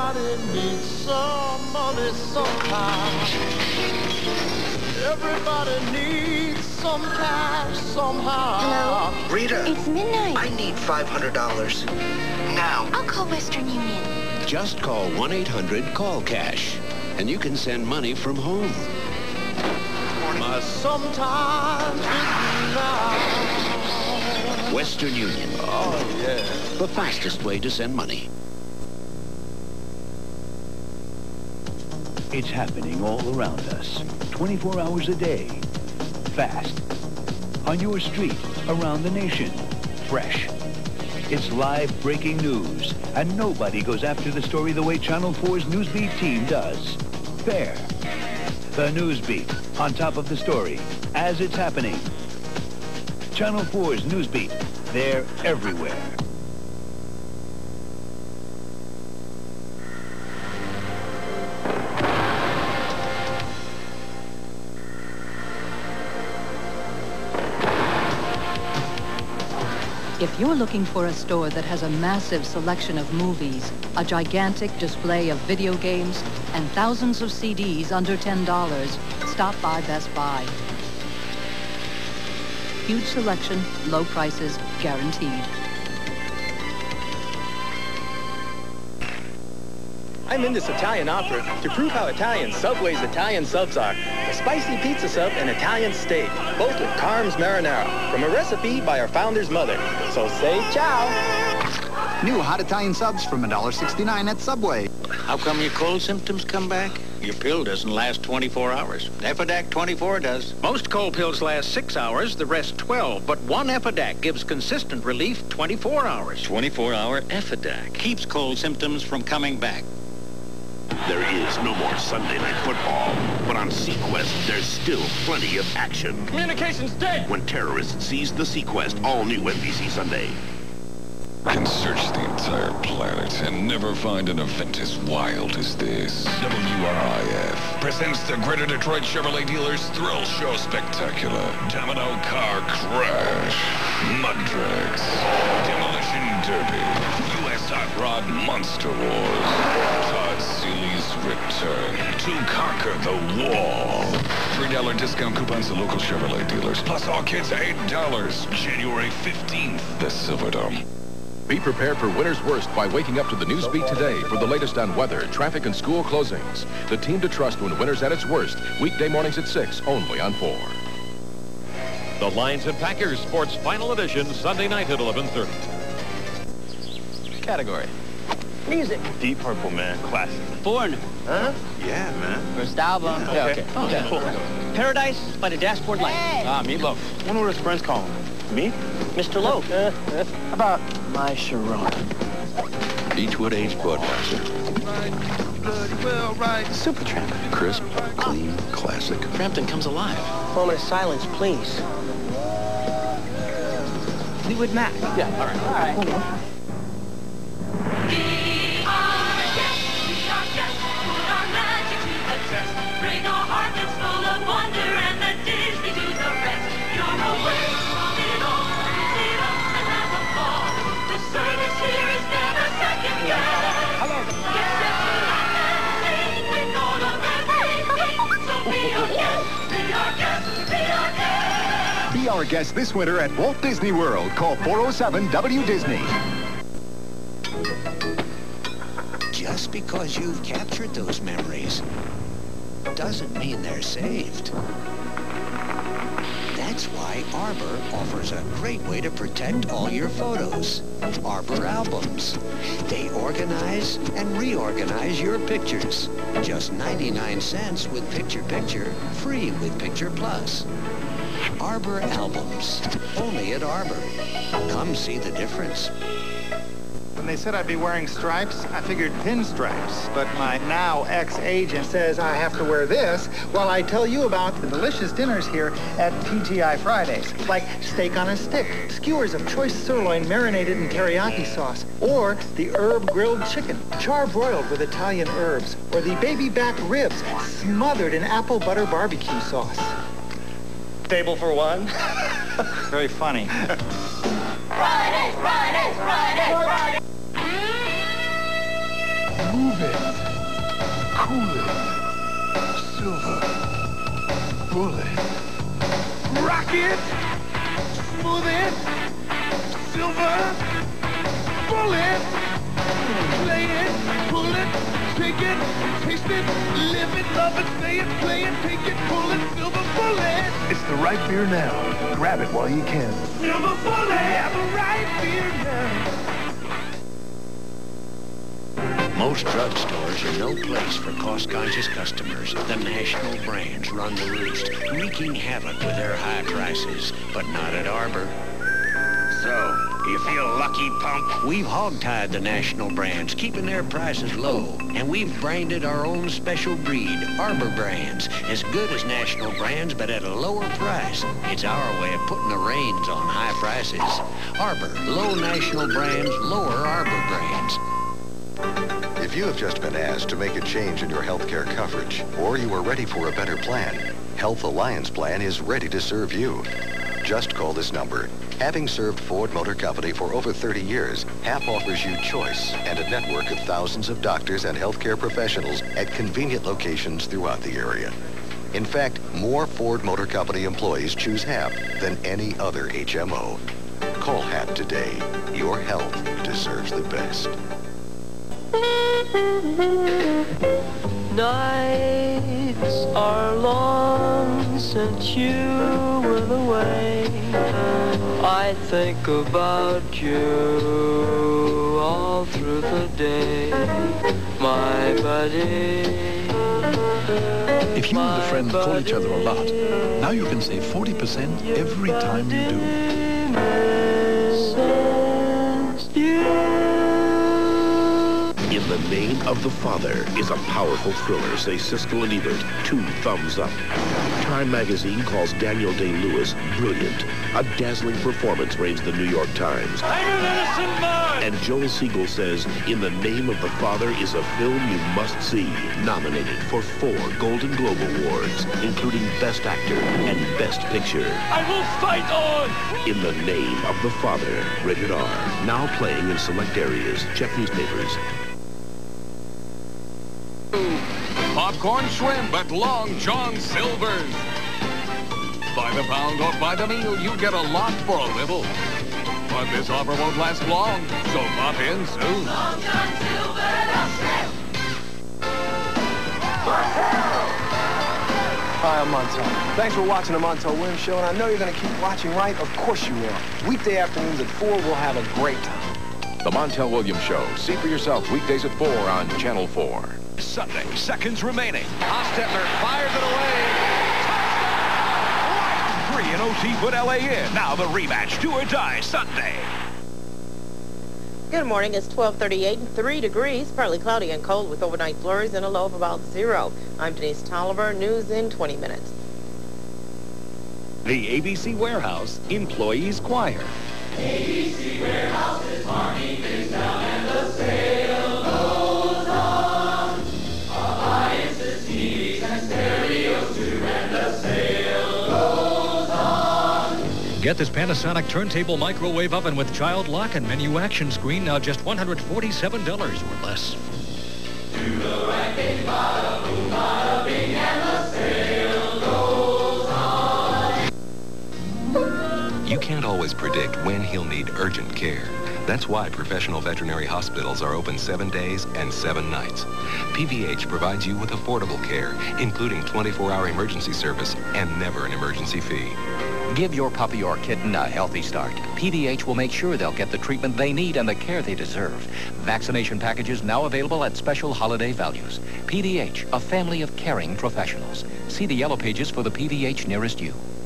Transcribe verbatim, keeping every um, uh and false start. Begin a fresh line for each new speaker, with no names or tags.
Everybody needs some money sometime. Everybody needs some cash somehow.
Hello?
Rita.
It's midnight.
I need five hundred dollars. Now.
I'll call Western Union.
Just call one eight hundred call cash, and you can send money from home.
But sometimes it's now.
Western Union.
Oh, yeah.
The fastest way to send money.
It's happening all around us, twenty-four hours a day. Fast. On your street, around the nation. Fresh. It's live breaking news, and nobody goes after the story the way Channel four's Newsbeat team does. Fair. The Newsbeat, on top of the story, as it's happening. Channel four's Newsbeat, they're everywhere.
If you're looking for a store that has a massive selection of movies, a gigantic display of video games, and thousands of C Ds under ten dollars, stop by Best Buy. Huge selection, low prices, guaranteed.
I'm in this Italian opera to prove how Italian Subway's Italian subs are. A spicy pizza sub and Italian steak, both with Carm's marinara, from a recipe by our founder's mother. So say ciao.
New hot Italian subs from one dollar sixty-nine at Subway.
How come your cold symptoms come back? Your pill doesn't last twenty-four hours. Epidac twenty-four does. Most cold pills last six hours, the rest twelve. But one Epidac gives consistent relief twenty-four hours.
twenty-four hour Epidac.
Keeps cold symptoms from coming back.
There is no more Sunday night football, but on Sequest, there's still plenty of action.
Communications dead!
When terrorists seize the Sequest, all new N B C Sunday.
Can search the entire planet and never find an event as wild as this. W R I F presents the Greater Detroit Chevrolet Dealers Thrill Show Spectacular. Domino Car Crash, Mud Drags, Demolition Derby, U S Hot Rod Monster Wars, Todd Seeley's Return to Conquer the Wall. three dollar discount coupons to local Chevrolet dealers, plus all kids eight dollars. January fifteenth, the Silverdome.
Be prepared for winter's worst by waking up to the Newsbeat today for the latest on weather, traffic, and school closings. The team to trust when winter's at its worst. Weekday mornings at six, only on four.
The Lions and Packers Sports Final Edition, Sunday night at eleven thirty.
Category.
Music.
Deep Purple, man. Classic.
Foreigner.
Huh?
Yeah, man.
First album.
Yeah, okay.
Okay, cool. Paradise by the Dashboard Light.
Hey. Ah, Meatloaf. Wonder what his friends call him. Me?
Mister Loaf. How about My Sharona?
Beechwood Aged Budweiser.
Well, right.
Supertramp.
Crisp, clean, classic.
Frampton Comes Alive. Moment of silence, please. Fleetwood Mac.
Yeah, all right.
All right.
Bring a heart that's full of wonder and the Disney to the rest. You're away from it all. Sit up and have a ball. The service here is never second guessed.
Hello.
Yes, yes, we laugh and sing with all of everything. So be our guest, be our guest, be our guest.
Be our guest this winter at Walt Disney World. Call four oh seven W Disney.
Just because you've captured those memories doesn't mean they're saved. That's why Arbor offers a great way to protect all your photos. Arbor Albums. They organize and reorganize your pictures. Just ninety-nine cents with Picture Picture, free with Picture Plus. Arbor Albums. Only at Arbor. Come see the difference.
When they said I'd be wearing stripes, I figured pinstripes. But my now ex-agent says I have to wear this while I tell you about the delicious dinners here at T G I Fridays. Like steak on a stick, skewers of choice sirloin marinated in teriyaki sauce, or the herb grilled chicken, charbroiled with Italian herbs, or the baby back ribs smothered in apple butter barbecue sauce.
Table for one?
Very funny.
Fridays, Fridays, Fridays, Fridays.
Move it. Cool it. Silver. Bullet. Rock it. Smooth it. Silver. Bullet. Play it. Pull it. Take it. Taste it. Live it. Love it. Say it. Play it. Take it. Pull it. Silver bullet. It's the right beer now. Grab it while you can. Silver bullet. Yeah, the right beer now.
Most drugstores are no place for cost-conscious customers. The national brands run the roost, wreaking havoc with their high prices, but not at Arbor. So, you feel lucky, punk? We've hog-tied the national brands, keeping their prices low. And we've branded our own special breed, Arbor brands. As good as national brands, but at a lower price. It's our way of putting the reins on high prices. Arbor, low national brands, lower Arbor brands.
If you have just been asked to make a change in your healthcare coverage, or you are ready for a better plan, Health Alliance Plan is ready to serve you. Just call this number. Having served Ford Motor Company for over thirty years, H A P offers you choice and a network of thousands of doctors and healthcare professionals at convenient locations throughout the area. In fact, more Ford Motor Company employees choose H A P than any other H M O. Call H A P today. Your health deserves the best.
Nights are long since you went away. I think about you all through the day, my buddy.
If you and a friend call each other a lot, now you can save forty percent every time you do.
In the Name of the Father is a powerful thriller, say Siskel and Ebert, two thumbs up. Time magazine calls Daniel Day-Lewis brilliant. A dazzling performance reigns the New York Times. And Joel Siegel says, In the Name of the Father is a film you must see, nominated for four Golden Globe Awards, including Best Actor and Best Picture.
I will fight on!
In the Name of the Father, rated R, now playing in select areas. Check newspapers.
Popcorn shrimp at Long John Silver's. By the pound or by the meal, you get a lot for a little. But this offer won't last long, so pop in soon.
Long John Silver, shrimp.
Hi, I'm Montel. Thanks for watching the Montel Williams Show, and I know you're going to keep watching, right? Of course you will. Weekday afternoons at four, we'll have a great time.
The Montel Williams Show. See for yourself weekdays at four on Channel four.
Sunday, seconds remaining. Hostetler fires it away. Touchdown! Three in O T put L A in. Now the rematch, do or die Sunday.
Good morning. It's twelve thirty-eight and three degrees, partly cloudy and cold with overnight flurries and a low of about zero. I'm Denise Tolliver. News in twenty minutes.
The A B C Warehouse Employees Choir.
A B C Warehouse is marking things down and the sale goes on. Appliances, T Vs, and stereos too, and the sale goes on.
Get this Panasonic turntable microwave oven with child lock and menu action screen, now just one hundred forty-seven dollars or less.
Do the right thing, bada boom, bada bing, and the sale goes on.
You can't always predict when he'll need urgent care. That's why professional veterinary hospitals are open seven days and seven nights. P V H provides you with affordable care, including twenty-four hour emergency service and never an emergency fee.
Give your puppy or kitten a healthy start. P V H will make sure they'll get the treatment they need and the care they deserve. Vaccination packages now available at special holiday values. P V H, a family of caring professionals. See the yellow pages for the P V H nearest you.